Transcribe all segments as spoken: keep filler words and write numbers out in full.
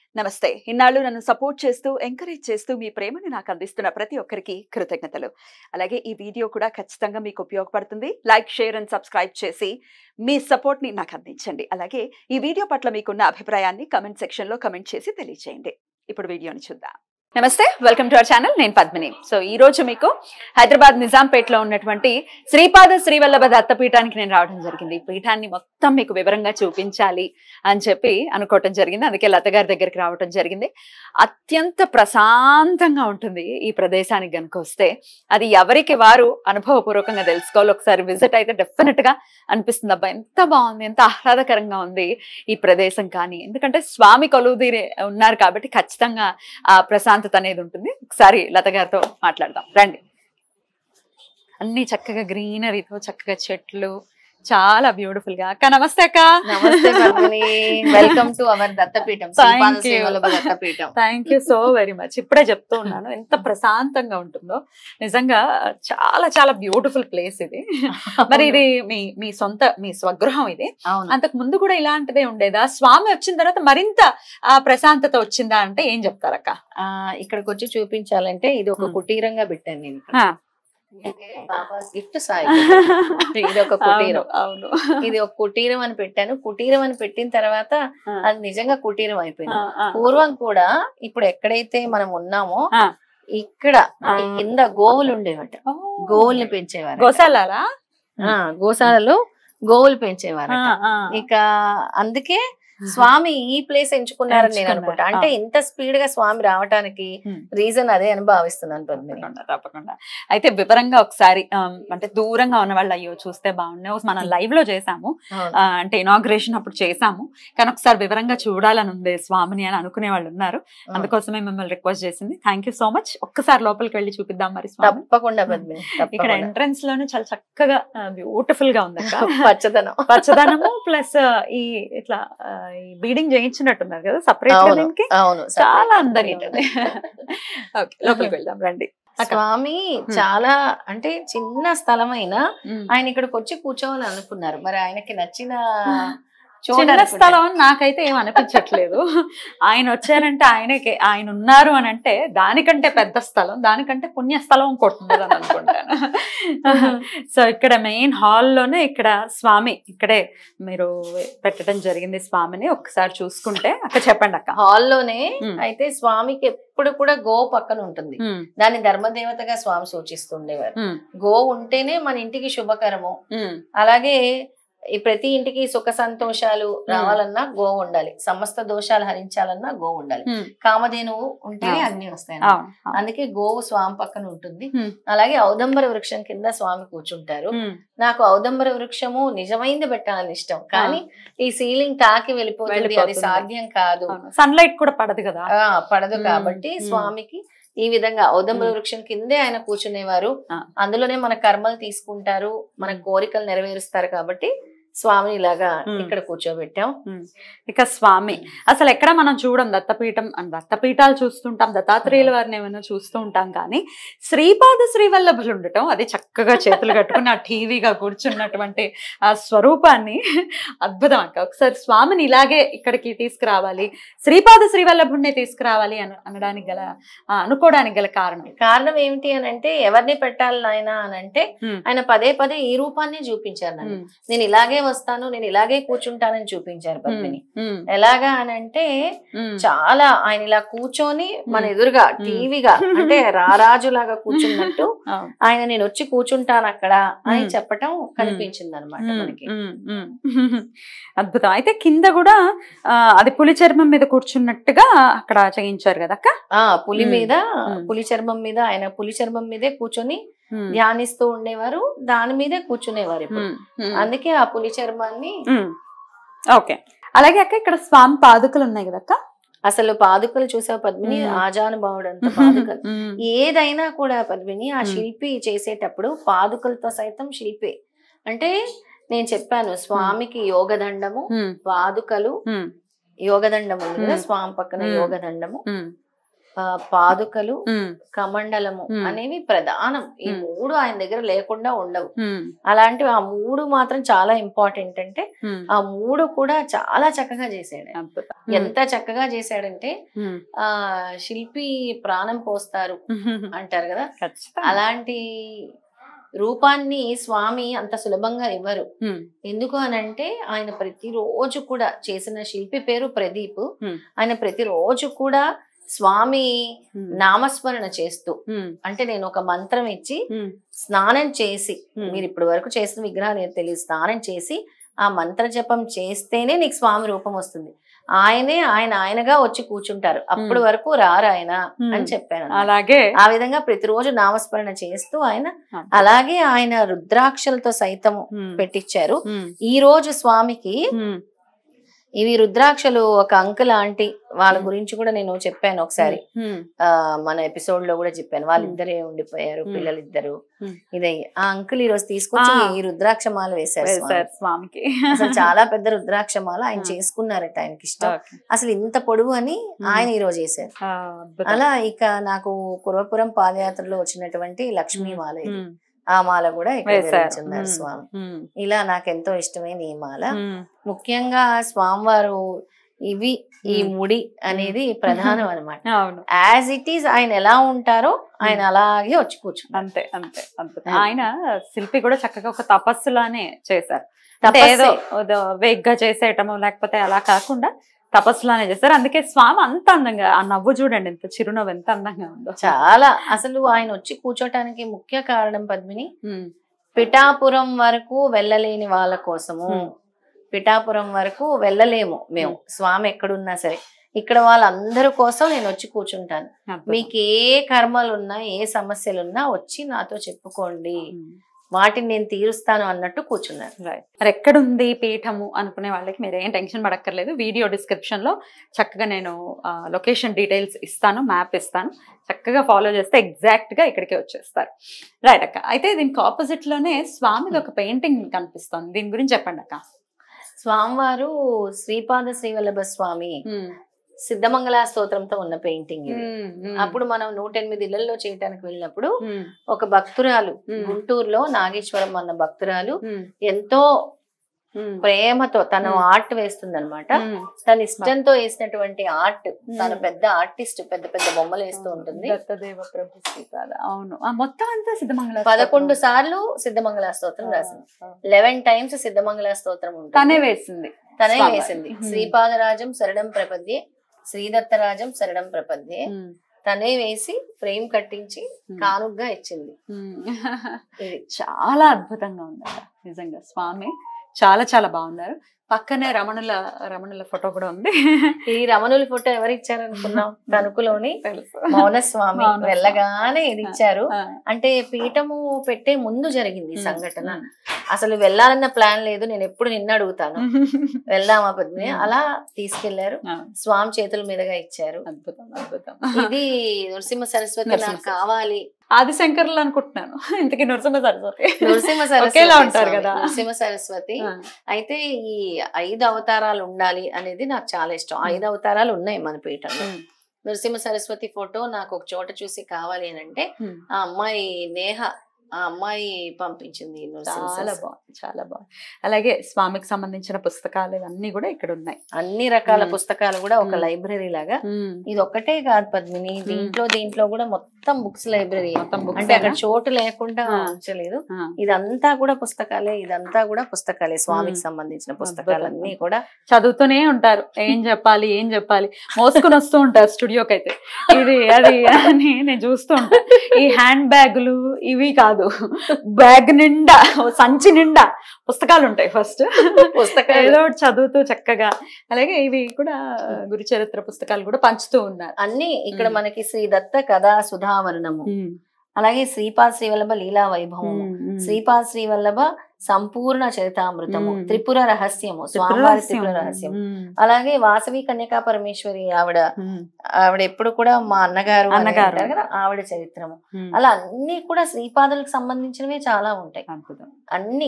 నమస్తే. ఇన్నాళ్ళు నన్ను సపోర్ట్ చేస్తూ, ఎంకరేజ్ చేస్తూ మీ ప్రేమను నాకు అందిస్తున్న ప్రతి ఒక్కరికి కృతజ్ఞతలు. అలాగే ఈ వీడియో కూడా ఖచ్చితంగా మీకు ఉపయోగపడుతుంది. లైక్, షేర్ అండ్ సబ్స్క్రైబ్ చేసి మీ సపోర్ట్‌ని నాకు అందించండి. అలాగే ఈ వీడియో పట్ల మీకున్న అభిప్రాయాన్ని కామెంట్ సెక్షన్‌లో కామెంట్ చేసి తెలియజేయండి. ఇప్పుడు వీడియోని చూద్దాం. నమస్తే, వెల్కమ్ టు అవర్ ఛానల్. నేను పద్మిని. సో ఈ రోజు మీకు హైదరాబాద్ నిజాంపేటలో ఉన్నటువంటి శ్రీపాద శ్రీవల్లభ దత్తపీఠానికి నేను రావడం జరిగింది. ఈ పీఠాన్ని మొత్తం మీకు వివరంగా చూపించాలి అని చెప్పి అనుకోవటం జరిగింది. అందుకే లత గారి దగ్గరికి రావటం జరిగింది. అత్యంత ప్రశాంతంగా ఉంటుంది ఈ ప్రదేశానికి గనుక వస్తే. అది ఎవరికి వారు అనుభవపూర్వకంగా తెలుసుకోవాలి. ఒకసారి విజిట్ అయితే డెఫినెట్ గా అనిపిస్తుంది, అబ్బా ఎంత బాగుంది, ఎంత ఆహ్లాదకరంగా ఉంది ఈ ప్రదేశం. కానీ ఎందుకంటే స్వామి కొలువుదీరి ఉన్నారు కాబట్టి ఖచ్చితంగా ఆ ప్రశాంతత అనేది ఉంటుంది. ఒకసారి లత గారితో మాట్లాడదాం రండి. అన్ని చక్కగా గ్రీనరీతో, చక్కగా చెట్లు, చాలా బ్యూటిఫుల్ గా. అక్క నమస్తే. అక్క నమస్తే Padmini, welcome to our Dattapeetham, Sripada Srivallabha Dattapeetham. Thank you so very much. ఇప్పుడే చెప్తూ ఉన్నాను ఎంత ప్రశాంతంగా ఉంటుందో. నిజంగా చాలా చాలా బ్యూటిఫుల్ ప్లేస్ ఇది. మరి ఇది మీ మీ సొంత మీ స్వగృహం ఇది. అంతకు ముందు కూడా ఇలాంటిదే ఉండేదా? స్వామి వచ్చిన తర్వాత మరింత ఆ ప్రశాంతత వచ్చిందా అంటే ఏం చెప్తారక్క? ఆ ఇక్కడికి వచ్చి చూపించాలంటే ఇది ఒక కుటీరంగా పెట్టాను నేను. గిఫ్ట్ సాయి ఇది ఒక కుటీరం. అవును, ఇది ఒక కుటీరం అని పెట్టాను. కుటీరం అని పెట్టిన తర్వాత అది నిజంగా కుటీరం అయిపోయింది. పూర్వం కూడా ఇప్పుడు ఎక్కడైతే మనం ఉన్నామో ఇక్కడ కింద గోవులు ఉండేవట. గోవుల్ని పెంచేవారు. గోశాల గోశాలలో గోవులు పెంచేవారు. ఇక అందుకే స్వామి ఈ ప్లేస్ ఎంచుకున్నారని నేను అనుకుంటా. అంటే ఇంత స్పీడ్ గా స్వామి రావడానికి రీజన్ అదే అని భావిస్తున్నాను పద్మిని. తప్పకుండా. అయితే వివరంగా ఒకసారి అంటే దూరంగా ఉన్న వాళ్ళు అయ్యో చూస్తే బాగున్నాయి, మనం లైవ్ లో చేసాము, అంటే ఇనాగ్రేషన్ అప్పుడు చేసాము, కానీ ఒకసారి వివరంగా చూడాలని ఉంది స్వామిని అని అనుకునే వాళ్ళు ఉన్నారు. అందుకోసమే మిమ్మల్ని రిక్వెస్ట్ చేసింది. Thank you so much. ఒక్కసారి లోపలికి వెళ్ళి చూపిద్దాం మరి. తప్పకుండా పద్మిని. ఇక్కడ ఎంట్రన్స్ లోనే చాలా చక్కగా బ్యూటిఫుల్ గా ఉంది. పచ్చదనం పచ్చదనము ప్లస్ ఈ ఇట్లా బీడింగ్ చేయించినట్టున్నారు కదా సపరేట్ గా. దీనికి చాలా అందరికీ లోపలికి వెళ్దాం రండి. స్వామి చాలా అంటే చిన్న స్థలం అయినా ఆయన ఇక్కడికి వచ్చి కూర్చోవాలని అనుకున్నారు. మరి ఆయనకి నచ్చిన చిన్న స్థలం నాకైతే ఏం అనిపించట్లేదు. ఆయన వచ్చారంటే ఆయనకి ఆయన ఉన్నారు అని అంటే దానికంటే పెద్ద స్థలం, దానికంటే పుణ్యస్థలం ఇంకోటి ఉండదు అని అనుకుంటాను. సో ఇక్కడ మెయిన్ హాల్లోనే ఇక్కడ స్వామి ఇక్కడే మీరు పెట్టడం జరిగింది. స్వామిని ఒకసారి చూసుకుంటే అక్కడ చెప్పండి అక్క. హాల్లోనే అయితే స్వామికి ఎప్పుడు కూడా గో పక్కన ఉంటుంది. దాన్ని ధర్మదేవతగా స్వామి సూచిస్తుండేవారు. గో ఉంటేనే మన ఇంటికి శుభకరము. అలాగే ఈ ప్రతి ఇంటికి సుఖ సంతోషాలు రావాలన్నా గో ఉండాలి, సమస్త దోషాలు హరించాలన్నా గో ఉండాలి, కామధేనువు ఉంటేనే అన్ని వస్తాయి. అందుకే గోవు స్వామి పక్కన ఉంటుంది. అలాగే ఔదంబర వృక్షం కింద స్వామి కూర్చుంటారు. నాకు ఔదంబర వృక్షము నిజమైంది పెట్టాలని ఇష్టం, కానీ ఈ సీలింగ్ తాకి వెళ్ళిపోతుంది, అది సాధ్యం కాదు. సన్లైట్ కూడా పడదు కదా. పడదు కాబట్టి స్వామికి ఈ విధంగా ఔదంబర వృక్షం కిందే ఆయన కూర్చునేవారు. అందులోనే మన కర్మలు తీసుకుంటారు, మన కోరికలు నెరవేరుస్తారు. కాబట్టి స్వామిని ఇలాగా ఇక్కడ కూర్చోబెట్టాం. ఇక స్వామి అసలు ఎక్కడ మనం చూడం, దత్తపీఠం అని దత్తపీఠాలు చూస్తుంటాం, దత్తాత్రేయుల వారిని ఏమైనా చూస్తూ ఉంటాం, కానీ శ్రీపాద శ్రీవల్లభులు ఉండటం, అది చక్కగా చేతులు కట్టుకుని ఆ టీవీగా కూర్చున్నటువంటి ఆ స్వరూపాన్ని అద్భుతం అక్క. ఒకసారి స్వామిని ఇలాగే ఇక్కడికి తీసుకురావాలి, శ్రీపాద శ్రీవల్లభుడిని తీసుకురావాలి అని అనడానికి గల అనుకోవడానికి గల కారణం కారణం ఏమిటి అని అంటే, ఎవరిని పెట్టాలి నాయన అని అంటే ఆయన పదే పదే ఈ రూపాన్ని చూపించారు. నన్ను నేను ఇలాగే వస్తాను, నేను ఇలాగే కూర్చుంటానని చూపించారు పద్మిని. ఎలాగా అని అంటే చాలా ఆయన ఇలా కూర్చొని మన ఎదురుగా టీవీగా అంటే రారాజులాగా కూర్చున్నట్టు ఆయన నేను వచ్చి కూర్చుంటాను అక్కడ అని చెప్పటం కనిపించింది అనమాట మనకి. అద్భుతం. అయితే కింద కూడా అది పులి చర్మం మీద కూర్చున్నట్టుగా అక్కడ చేయించారు కదా అక్క. ఆ పులి మీద, పులి చర్మం మీద ఆయన పులి చర్మం మీదే కూర్చొని ధ్యానిస్తూ ఉండేవారు, దాని మీదే కూర్చునేవారు. అందుకే ఆ పులి చర్మాన్ని. ఓకే. అలాగే అక్క ఇక్కడ స్వామి పాదుకలు ఉన్నాయి కదా అక్క. అసలు పాదుకలు చూసావు పద్మిని, ఆజానుభావుడు అంత పాదుకలు. ఏదైనా కూడా పద్మిని ఆ శిల్పి చేసేటప్పుడు పాదుకలతో సైతం శిల్పే. అంటే నేను చెప్పాను స్వామికి యోగదండము, పాదుకలు, యోగదండం ఉంది కదా స్వామి పక్కన యోగదండము, పాదుకలు, కమండలము అనేవి ప్రధానం. ఈ మూడు ఆయన దగ్గర లేకుండా ఉండవు. అలాంటివి ఆ మూడు మాత్రం చాలా ఇంపార్టెంట్. అంటే ఆ మూడు కూడా చాలా చక్కగా చేశాడు. ఎంత చక్కగా చేశాడంటే ఆ శిల్పి ప్రాణం పోస్తారు అంటారు కదా, అలాంటి రూపాన్ని స్వామి అంత సులభంగా ఇవ్వరు. ఎందుకు అనంటే ఆయన ప్రతిరోజు కూడా చేసిన శిల్పి పేరు ప్రదీప్. ఆయన ప్రతిరోజు కూడా స్వామి నామస్మరణ చేస్తూ, అంటే నేను ఒక మంత్రం ఇచ్చి స్నానం చేసి, మీరు ఇప్పటి వరకు చేసిన విగ్రహాలు తెలియదు, స్నానం చేసి ఆ మంత్ర జపం చేస్తేనే నీకు స్వామి రూపం వస్తుంది. ఆయనే ఆయన ఆయనగా వచ్చి కూర్చుంటారు, అప్పటి వరకు రారు ఆయన అని చెప్పాను. అలాగే ఆ విధంగా ప్రతిరోజు నామస్మరణ చేస్తూ ఆయన, అలాగే ఆయన రుద్రాక్షలతో సైతం పెట్టించారు. ఈ రోజు స్వామికి ఇవి రుద్రాక్షలు ఒక అంకుల్ ఆంటీ వాళ్ళ గురించి కూడా నేను చెప్పాను ఒకసారి, ఆ మన ఎపిసోడ్ లో కూడా చెప్పాను. వాళ్ళిద్దరే ఉండిపోయారు, పిల్లలిద్దరు. ఇదే ఆ అంకుల్ ఈ రోజు తీసుకొచ్చి ఈ రుద్రాక్ష మాల వేశారు స్వామికి. అసలు చాలా పెద్ద రుద్రాక్ష మాల ఆయన చేసుకున్నారట, ఆయనకి ఇష్టం. అసలు ఇంత పొడవు అని ఆయన ఈ రోజు వేశారు. అలా ఇక నాకు కురవపురం పాదయాత్రలో వచ్చినటువంటి లక్ష్మీ మాల, ఆ మాల కూడా ఇక్కడ ధరించున్నారు స్వామి. ఇలా నాకెంతో ఇష్టమైన ఈ మాల. ముఖ్యంగా స్వామివారు ఇవి ఈ ముడి అనేది ప్రధానం అనమాట. యాజ్ ఇట్ ఈస్ ఆయన ఎలా ఉంటారో ఆయన అలాగే వచ్చి కూర్చున్నారు. అంతే అంతే అంతే. ఆయన శిల్పి కూడా చక్కగా ఒక తపస్సులానే చేశారు. ఏదో వేగ్గా చేసేయటము లేకపోతే అలా కాకుండా తపస్సులానే చేస్తారు. అందుకే స్వామి అంత అందంగా, ఆ నవ్వు చూడండి, ఎంత చిరునవ్వు, ఎంత అందంగా ఉందో. చాలా అసలు ఆయన వచ్చి కూర్చోటానికి ముఖ్య కారణం పద్మిని, పిఠాపురం వరకు వెళ్ళలేని వాళ్ళ కోసము. పిఠాపురం వరకు వెళ్ళలేము మేము, స్వామి ఎక్కడున్నా సరే, ఇక్కడ వాళ్ళందరి కోసం నేను వచ్చి కూర్చుంటాను. మీకు ఏ కర్మలు ఉన్నా, ఏ సమస్యలు ఉన్నా వచ్చి నాతో చెప్పుకోండి, వాటిని నేను తీరుస్తాను అన్నట్టు కూర్చున్నారు. మరి ఎక్కడుంది పీఠము అనుకునే వాళ్ళకి మీరు ఏం టెన్షన్ పడక్కర్లేదు. వీడియో డిస్క్రిప్షన్ లో చక్కగా నేను లొకేషన్ డీటెయిల్స్ ఇస్తాను, మ్యాప్ ఇస్తాను. చక్కగా ఫాలో చేస్తే ఎగ్జాక్ట్ గా ఇక్కడికి వచ్చేస్తారు. రైట్ అక్క. అయితే దీనికి ఆపోజిట్ లోనే స్వామిది ఒక పెయింటింగ్ కనిపిస్తుంది, దీని గురించి చెప్పండి అక్క. స్వామివారు శ్రీపాద శ్రీవల్లభ స్వామి సిద్ధమంగళ స్తోత్రంతో ఉన్న పెయింటింగ్ ఇది. అప్పుడు మనం నూట ఎనిమిది ఇళ్లలో చేయటానికి వెళ్ళినప్పుడు ఒక భక్తురాలు, గుంటూరులో నాగేశ్వరం అన్న భక్తురాలు ఎంతో ప్రేమతో తను ఆర్ట్ వేస్తుంది అనమాట. తన ఇష్టంతో వేసినటువంటి ఆర్ట్, తను పెద్ద ఆర్టిస్ట్, పెద్ద పెద్ద బొమ్మలు వేస్తూ ఉంటుంది. మొత్తం అంతా సిద్ధమంగళ పదకొండు సార్లు సిద్ధమంగళ స్తోత్రం రాసింది. లెవెన్ టైమ్స్ సిద్ధమంగళ స్తోత్రం ఉంటుంది, తనే వేసింది తనే వేసింది. శ్రీపాదరాజం శరణం ప్రపద్యే, శ్రీదత్తరాజం శరణం ప్రపద్యే తనే వేసి ఫ్రేమ్ కట్టించి కానుగ్గా ఇచ్చింది. ఇది చాలా అద్భుతంగా ఉంది నిజంగా. స్వామి చాలా చాలా బాగున్నారు. పక్కనే రమణుల రమణుల ఫోటో కూడా ఉంది. ఈ రమణుల ఫోటో ఎవరు ఇచ్చారనుకున్నాం? తణుకులోని మౌనస్వామి వెళ్ళగానే ఇది ఇచ్చారు. అంటే పీఠము పెట్టే ముందు జరిగింది ఈ సంఘటన. అసలు వెళ్ళాలన్న ప్లాన్ లేదు, నేను ఎప్పుడు నిన్న అడుగుతాను వెళ్దామా పద్మిని, అలా తీసుకెళ్లారు, స్వామి చేతుల మీదుగా ఇచ్చారు. అద్భుతం అద్భుతం. ఇది నరసింహ సరస్వతి నాకు కావాలి. ఆదిశంకర్లు అనుకుంటున్నాను, ఇంతకీ నరసింహ సరస్వతి. నరసింహ సరస్వతి ఉంటారు కదా, నరసింహ సరస్వతి. అయితే ఈ ఐదు అవతారాలు ఉండాలి అనేది నాకు చాలా ఇష్టం. ఐదు అవతారాలు ఉన్నాయి మన పీఠంలో. నరసింహ సరస్వతి ఫోటో నాకు ఒక చోట చూసి కావాలి అని అంటే ఆ అమ్మాయి నేహ, ఆ అమ్మాయి పంపించింది. చాలా బాగుంది, చాలా బాగుంది. అలాగే స్వామికి సంబంధించిన పుస్తకాలు ఇవన్నీ కూడా ఇక్కడ ఉన్నాయి. అన్ని రకాల పుస్తకాలు కూడా ఒక లైబ్రరీ లాగా. ఇది ఒక్కటే కాదు పద్మిని, దీంట్లో దీంట్లో కూడా మొత్తం బుక్స్ లైబ్రరీ. అంటే అక్కడ చోటు లేకుండా ఉంచలేదు, ఇదంతా కూడా పుస్తకాలే, ఇదంతా కూడా పుస్తకాలే, స్వామికి సంబంధించిన పుస్తకాలన్నీ కూడా చదువుతూనే ఉంటారు. ఏం చెప్పాలి ఏం చెప్పాలి మోసుకొని వస్తూ ఉంటారు స్టూడియోకి అయితే, ఇది అది అని నేను చూస్తూ ఉంటాను. ఈ హ్యాండ్ బ్యాగులు ఇవి కాదు, బ్యాగ్ నిండా సంచి నిండా పుస్తకాలు ఉంటాయి. ఫస్ట్ పుస్తకాలు ఏదో చదువుతూ చక్కగా. అలాగే ఇవి కూడా గురు చరిత్ర పుస్తకాలు కూడా పంచుతూ ఉన్నారు అన్ని. ఇక్కడ మనకి శ్రీ దత్త కథా సుధావరణము, అలాగే శ్రీపాద శ్రీవల్లభ లీలా వైభవము, శ్రీపాద శ్రీవల్లభ సంపూర్ణ చరితామృతము, త్రిపుర రహస్యము, స్వామివారి త్రిపుర రహస్యం, అలాగే వాసవి కన్యకా పరమేశ్వరి ఆవిడ ఆవిడ ఎప్పుడు కూడా మా అన్నగారు అన్నగారు కదా ఆవిడ చరిత్రము. అలా అన్ని కూడా శ్రీపాదులకు సంబంధించినవి చాలా ఉంటాయి. అన్ని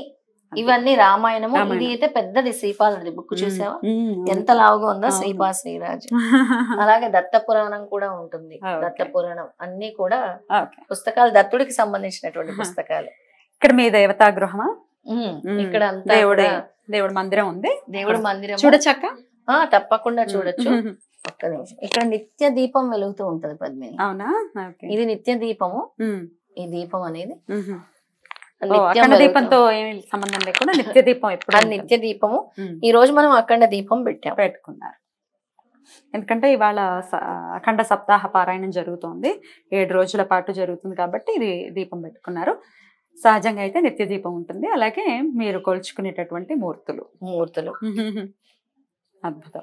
ఇవన్నీ రామాయణము. ఇది అయితే పెద్దది శ్రీపాదుడి బుక్ చూసావా, ఎంత లావుగా ఉందో, శ్రీపా శ్రీరాజు. అలాగే దత్త పురాణం కూడా ఉంటుంది, దత్త పురాణం అన్ని కూడా పుస్తకాలు, దత్తుడికి సంబంధించినటువంటి పుస్తకాలు. ఇక్కడ మీ దేవతా గృహమా? ఇక్కడ అంతా దేవుడి దేవుడి మందిరం ఉంది. దేవుడి మందిరం చూడచక్క, తప్పకుండా చూడొచ్చు. ఒక్క నిమిషం. ఇక్కడ నిత్య దీపం వెలుగుతూ ఉంటది పద్మిని. అవునా? ఇది నిత్య దీపము. ఈ దీపం అనేది అఖండ దీపంతో ఏమి సంబంధం లేకుండా నిత్య దీపం ఎప్పుడు నిత్య దీపము. ఈ రోజు మనం అఖండ దీపం పెట్టాం పెట్టుకున్నారు. ఎందుకంటే ఇవాళ అఖండ సప్తాహ పారాయణం జరుగుతోంది, ఏడు రోజుల పాటు జరుగుతుంది కాబట్టి ఇది దీపం పెట్టుకున్నారు. సహజంగా అయితే నిత్య దీపం ఉంటుంది. అలాగే మీరు కొలుచుకునేటటువంటి మూర్తులు మూర్తులు అద్భుతం.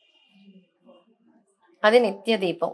అది నిత్య దీపం.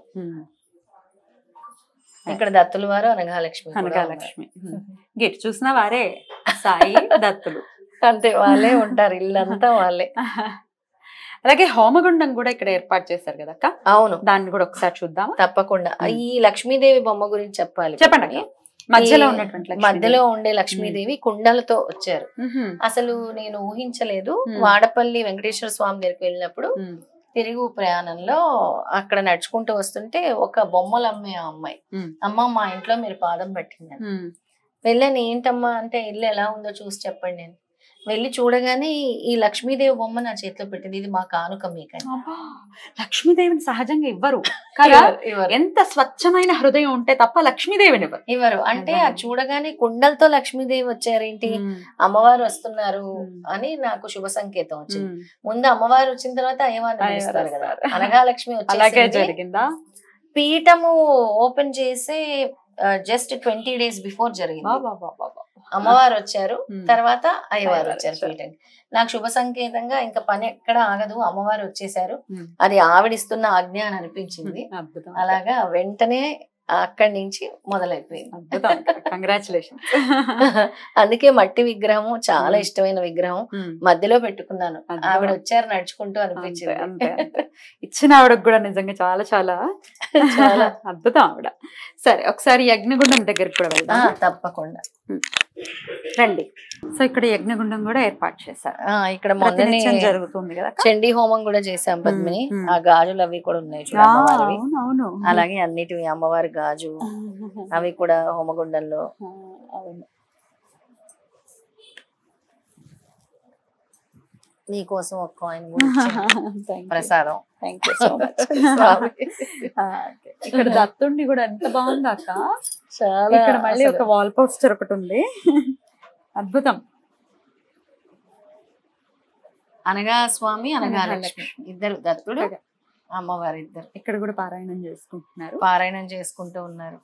ఇక్కడ దత్తులు వారు అనఘాలక్ష్మి. అనఘాలక్ష్మి గిట్ చూసిన వారే సాయి దత్తులు, అంతే వాళ్ళే ఉంటారు, ఇల్లంతా వాళ్ళే. అలాగే హోమగుండం కూడా ఇక్కడ ఏర్పాటు చేశారు కదా అక్క? అవును, దాన్ని కూడా ఒకసారి చూద్దాం. తప్పకుండా. ఈ లక్ష్మీదేవి బొమ్మ గురించి చెప్పాలి. చెప్పండి. మధ్యలో ఉన్నటువంటి మధ్యలో ఉండే లక్ష్మీదేవి కుండలతో వచ్చారు. అసలు నేను ఊహించలేదు. వాడపల్లి వెంకటేశ్వర స్వామి దగ్గరికి వెళ్ళినప్పుడు తిరుగు ప్రయాణంలో అక్కడ నడుచుకుంటూ వస్తుంటే ఒక బొమ్మలు అమ్మే అమ్మాయి, అమ్మ మా ఇంట్లో మీరు పాదం పట్టింది. వెళ్ళాను, ఏంటమ్మా అంటే ఇల్లు ఎలా ఉందో చూసి చెప్పండి. నేను వెళ్ళి చూడగానే ఈ లక్ష్మీదేవి బొమ్మ నా చేతిలో పెట్టింది, ఇది మా కానుక మీకు. లక్ష్మీదేవిని సహజంగా ఇవ్వరు కదా, ఎంత స్వచ్ఛమైన హృదయం ఉంటే తప్ప లక్ష్మీదేవిని ఇవ్వరు ఇవ్వరు అంటే అది చూడగానే కుండలతో లక్ష్మీదేవి వచ్చారేంటి, అమ్మవారు వస్తున్నారు అని నాకు శుభ సంకేతం వచ్చింది. ముందు అమ్మవారు వచ్చిన తర్వాత అయ్యవారిని పిలుస్తారు కదా, అనఘాలక్ష్మి వచ్చేసింది. పీఠము ఓపెన్ చేసి జస్ట్ ట్వంటీ డేస్ బిఫోర్ జరిగింది. అమ్మవారు వచ్చారు, తర్వాత అయ్యవారు వచ్చారు పీఠంకి. నాకు శుభ సంకేతంగా ఇంకా పని ఎక్కడ ఆగదు, అమ్మవారు వచ్చేసారు, అది ఆవిడిస్తున్న ఆజ్ఞ అని అనిపించింది. అలాగా వెంటనే అక్కడి నుంచి మొదలైపోయింది. కంగ్రాచులేషన్. అందుకే మట్టి విగ్రహం చాలా ఇష్టమైన విగ్రహం మధ్యలో పెట్టుకున్నాను. ఆవిడ వచ్చారు నడుచుకుంటూ అనిపించింది. ఇచ్చిన ఆవిడకు కూడా నిజంగా చాలా చాలా చాలా అద్భుతం ఆవిడ. సరే ఒకసారి యజ్ఞగుండం దగ్గరికి కూడా వెళ్దాం. తప్పకుండా రండి. సో ఇక్కడ యజ్ఞగుండం కూడా ఏర్పాటు చేశారు. ఇక్కడ మొదటి జరుగుతుంది కదా, చండీ హోమం కూడా చేసాం పద్మిని. ఆ గాజులు అవి కూడా ఉన్నాయి అమ్మవారివి. అలాగే అన్నిటివి అమ్మవారి గాజు అవి కూడా హోమగుండంలో. నీకోసం ఒక కాయిన్ ప్రసాదం. Thank you so much. ఇక్కడ దత్తుడిని కూడా ఎంత బాగుంది అక్క, చాలా. ఇక్కడ మళ్ళీ ఒక వాల్ పోస్టర్ ఒకటి ఉంది, అద్భుతం. అనగా స్వామి అనగా లక్ష్మి ఇద్దరు, దత్తుడు అమ్మవారి ఇద్దరు. ఇక్కడ కూడా పారాయణం చేసుకుంటున్నారు, పారాయణం చేసుకుంటూ ఉన్నారు.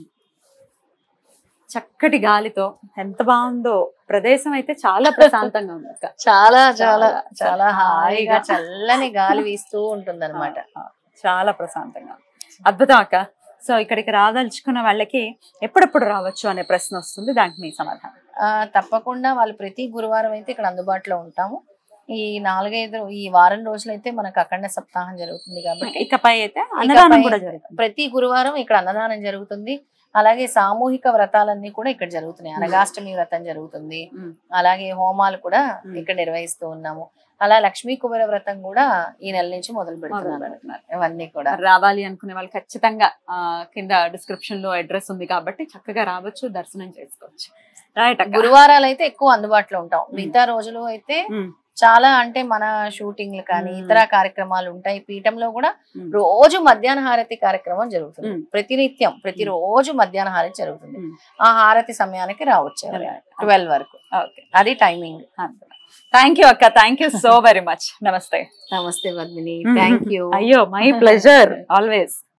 చక్కటి గాలితో ఎంత బాగుందో ప్రదేశం, అయితే చాలా ప్రశాంతంగా ఉంది అక్క. చాలా చాలా చాలా హాయిగా చల్లని గాలి వీస్తూ ఉంటుంది అనమాట, చాలా ప్రశాంతంగా. అద్భుతం అక్క. సో ఇక్కడికి రాదలుచుకున్న వాళ్ళకి ఎప్పుడెప్పుడు రావచ్చు అనే ప్రశ్న వస్తుంది, దానికి మీ సమాధానం? తప్పకుండా వాళ్ళు ప్రతి గురువారం అయితే ఇక్కడ అందుబాటులో ఉంటాము. ఈ నాలుగైదు ఈ వారం రోజులు అయితే మనకు అఖండ సప్తాహం జరుగుతుంది కాబట్టి ఇకపై అయితే అన్నదానం కూడా జరుగుతుంది. ప్రతి గురువారం ఇక్కడ అన్నదానం జరుగుతుంది. అలాగే సామూహిక వ్రతాలన్నీ కూడా ఇక్కడ జరుగుతున్నాయి. అనగాష్టమి వ్రతం జరుగుతుంది, అలాగే హోమాలు కూడా ఇక్కడ నిర్వహిస్తూ ఉన్నాము. అలా లక్ష్మీ కుబేర వ్రతం కూడా ఈ నెల నుంచి మొదలు పెడుతున్నారు. ఇవన్నీ కూడా రావాలి అనుకునే వాళ్ళు ఖచ్చితంగా కింద డిస్క్రిప్షన్ లో అడ్రస్ ఉంది కాబట్టి చక్కగా రావచ్చు, దర్శనం చేసుకోవచ్చు. రైట్. గురువారాలు అయితే ఎక్కువ అందుబాటులో ఉంటాం, మిగతా రోజులు అయితే చాలా అంటే మన షూటింగ్లు కానీ ఇతర కార్యక్రమాలు ఉంటాయి. పీఠంలో కూడా రోజు మధ్యాహ్న హారతి కార్యక్రమం జరుగుతుంది, ప్రతినిత్యం ప్రతిరోజు మధ్యాహ్న హారతి జరుగుతుంది. ఆ హారతి సమయానికి రావచ్చు ట్వెల్వ్ వరకు, అది టైమింగ్. థ్యాంక్ యూ అక్క, thank you so very much. నమస్తే. నమస్తే పద్మిని, థ్యాంక్ యూ. అయ్యో మై ప్లెజర్ ఆల్వేస్.